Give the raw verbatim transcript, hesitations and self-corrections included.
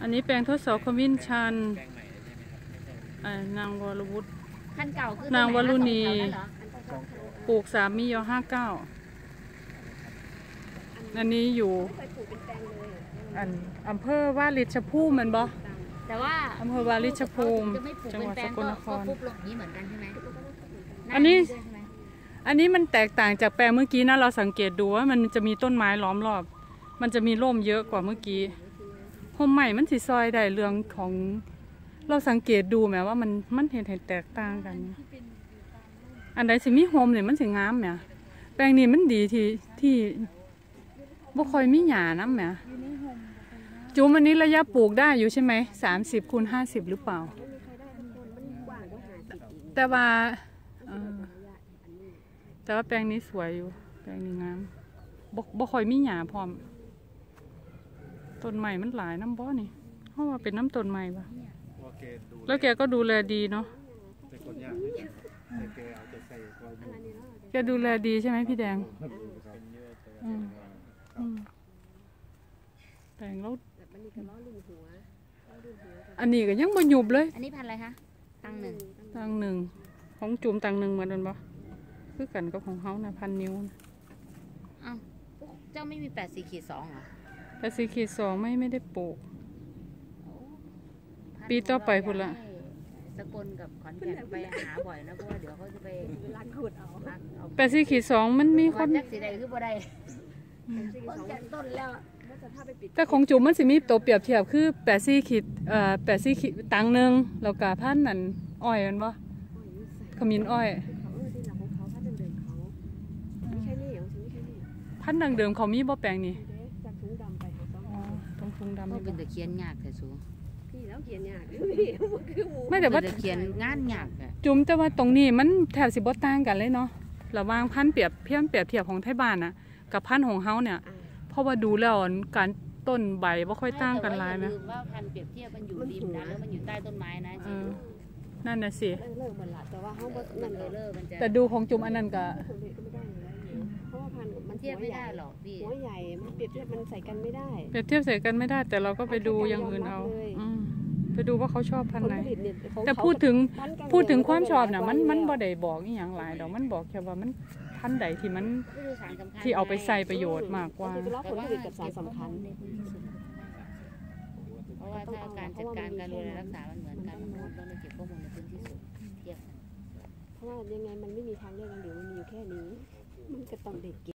อันนี้แปลงทดสอบขมิ้นชันนางวรวุฒิคันเก่าคือนางวรุณีปลูกสามมิยอห้าเก้าอันนี้อยู่อันอำเภอวาริชภูมิมันบ่แต่ว่าอำเภอวาริชภูมิจังหวัดสกลนครปุ๊บลงนี้เหมือนกันใช่ไหมอันนี้อันนี้มันแตกต่างจากแปลงเมื่อกี้นะเราสังเกตดูว่ามันจะมีต้นไม้ล้อมรอบมันจะมีร่มเยอะกว่าเมื่อกี้โฮมใหม่มันสีซอยได้เรื่องของเราสังเกตดูแม้ว่ามันมันเห็นเห็นแตกต่างกันอันใดสิมีโฮมเนี่ยมันสิงามเนี่ยแปลงนี้มันดีที่ที่บ่ค่อยมีหญ้าน้ำเนี่ยจุ่มอันนี้ระยะปลูกได้อยู่ใช่ไหมสามสิบคูณห้าสิบหรือเปล่าแต่ว่าแต่ว่าแปลงนี้สวยอยู่แปลงนี้งามบ่บ่ค่อยมีหญ้าพร้อมต้นใหม่มันหลายน้ำบ่อนี่เพราะว่าเป็นน้ำต้นใหม่ปะแล้วแกก็ดูแลดีเนาะแกดูแลดีใช่ไหมพี่แดงแปลงแล้วอันนี้ก็ยังบ่หยุบเลยอันนี้พันอะไรคะตังหนึ่งตังหนึ่งของจุ่มตังหนึ่งเหมือนกันปะคือกันกับของเขานะพันนิ้วอ้าวเจ้าไม่มีแปดสี่ขีดสองเหรอแปดสี่ขีดสองไม่ไม่ได้ปลูกปีต่อไปพุ่นละสกลกับขอนแก่นไปหาบ่อยนะเพราะว่าเดี๋ยวเขาจะไปลักขุดเอาแปดสี่ขีดสองมันมีคนสีใดคือบ่ได้ต้นแล้วแต่ของจุ่มมันสิมีตัวเปรียบเทียบคือแปดสี่ขีดเอ่อแปดสี่ขีดตังหนึ่งแล้วก็พันนั่นอ้อยมันบ่ขมิ้นอ้อยพันดังเดิมเขามีบ่แปลงนี่ต้องทุงดำไม่เป็นตะเคียนยากแต่สูพี่แล้วเขียนยากไม่แต่ว่าตะเคียนงานยากจุ่มแต่ว่าตรงนี้มันแถบสิบ่ต่างกันเลยเนาะระหว่างพันเปรียบเทียบเปรียบเทียบของไทยบ้านน่ะกับพันของเฮาเนี่ยเพราะว่าดูแล้วการต้นใบบ่ค่อยต่างกันหลายนะว่าพันเปรียบเทียบมันอยู่ริมนะแล้วมันอยู่ใต้ต้นไม้นะจริงนั่นน่ะสิแต่ว่าเขานั่นเลยแต่ดูของจุ่มอันนั้นก็เพราะว่าพันมันเทียบไม่ได้หรอกพี่หัวใหญ่มันเปรียบเทียบมันใส่กันไม่ได้เปรียบเทียบใส่กันไม่ได้แต่เราก็ไปดูอย่างอื่นเอาไปดูว่าเขาชอบพันธุ์ไหนแต่พูดถึงพูดถึงความชอบน่ะมันมันบ่ได้บอกอีหยังหลายดอกมันบอกแค่ว่ามันพันธุ์ใดที่มันที่เอาไปใส่ประโยชน์มากกว่าผลผลิตกับสารสำคัญเพราะว่าถ้าการจัดการการดูแลรักษามันเหมือนกันมันต้องได้เก็บข้อมูลในพื้นที่สูงเทียบเพราะว่ายังไงมันไม่มีทางเลือกอย่างเดียวมันมีอยู่แค่นี้มันก็ต้องเด็ก